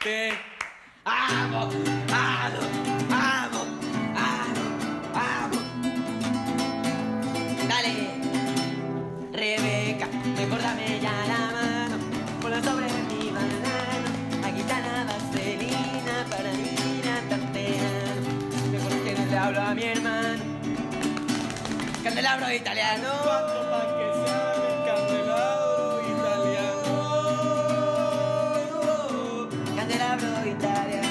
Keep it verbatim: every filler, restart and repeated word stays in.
Te amo, amo, amo, amo, amo. Dale, Rebeca, mejor dame ya la mano, ponla sobre mi banano, aquí está la vaselina para hidratarte. Mejor que no le hablo a mi hermano, candelabro italiano. Cuatro pa' que sale el candelabro italiano. Candelabro italiano.